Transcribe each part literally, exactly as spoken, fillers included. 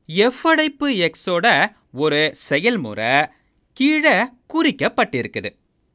f அடைப்பு xோட ஒரு செயல்முறை கீழே குறிக்கப்பட்டிருக்குது.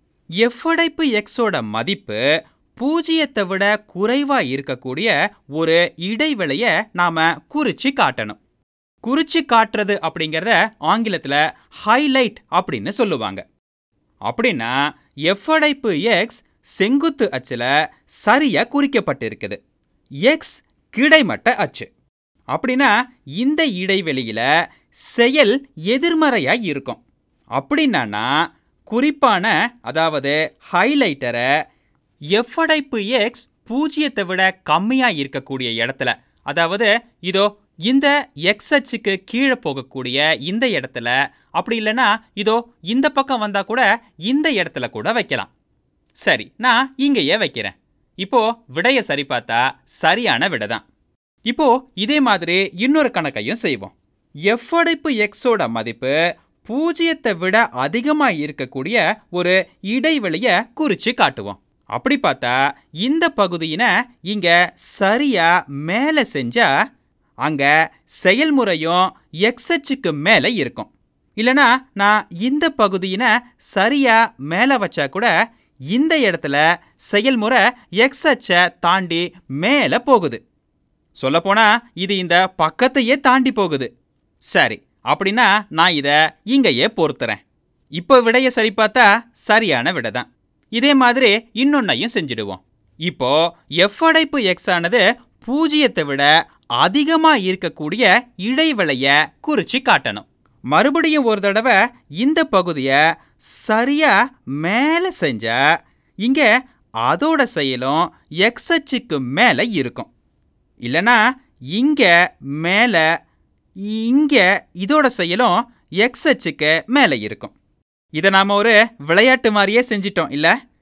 f அடைப்பு xோட மதிப்பு பூஜ்ஜியத்தை விட குறைவா இருக்கக்கூடிய ஒரு இடைவெளியை நாம குறிச்சு காட்டணும். குறிச்சு காட்டுறது அப்படிங்கறத ஆங்கிலத்துல ஹைலைட் அப்படின்னு சொல்லுவாங்க. அப்படின்னா f அடைப்பு x செங்குத்து அச்சுல சரியா குறிக்கப்பட்டிருக்குது. x கிடைமட்ட அச்சு. அப்படின்னா இந்த இடைவெளியில செயல் எதிர்மறையா இருக்கும். அப்படின்னா குறிப்பான அதாவது ஹைலைட்டரை f அடைப்பு x பூஜ்ஜியத்தை விட கம்மியா இருக்கக்கூடிய இடத்துல, அதாவது இதோ இந்த x அச்சுக்கு கீழே போகக்கூடிய இந்த இடத்துல, அப்படி இல்லைன்னா இதோ இந்த பக்கம் வந்தா கூட இந்த இடத்துல கூட வைக்கலாம். சரி, நான் இங்கேயே வைக்கிறேன். இப்போ விடைய சரி பார்த்தா சரியான விடை தான். இப்போ இதே மாதிரி இன்னொரு கணக்கையும் செய்வோம். f அடைப்பு xோட மதிப்பு பூஜ்ஜியத்தை விட அதிகமா இருக்கக்கூடிய ஒரு இடைவெளியை குறிச்சு காட்டுவோம். அப்படி பார்த்தா இந்த பகுதியினை இங்க சரியா மேலே செஞ்சா அங்க செயல்முறையும் x அச்சுக்கு மேலே இருக்கும். இல்லைனா நான் இந்த பகுதியினை சரியா மேலே வச்சா கூட இந்த இடத்துல செயல்முறை x அச்சை தாண்டி மேலே போகுது. சொல்லப்போனா இது இந்த பக்கத்தையே தாண்டி போகுது. சரி, அப்படின்னா நான் இதை இங்கேயே பொறுத்துறேன். இப்போ விடைய சரி பார்த்தா சரியான விடை தான். இதே மாதிரி இன்னொன்னையும் செஞ்சிடுவோம். இப்போ f அடைப்பு x ஆனது பூஜ்ஜியத்தை விட அதிகமா இருக்கக்கூடிய இடைவெளியை குறிச்சு காட்டணும். மறுபடியும் ஒரு தடவை இந்த பகுதியை சரியா மேலே செஞ்சா இங்க அதோட செயலும் x அச்சுக்கு மேலே இருக்கும். இல்லைனா இங்க மேலே இங்க இதோட செயலும் x அச்சுக்கு மேலே இருக்கும். இதை நாம ஒரு விளையாட்டு மாதிரியே செஞ்சிட்டோம் இல்ல?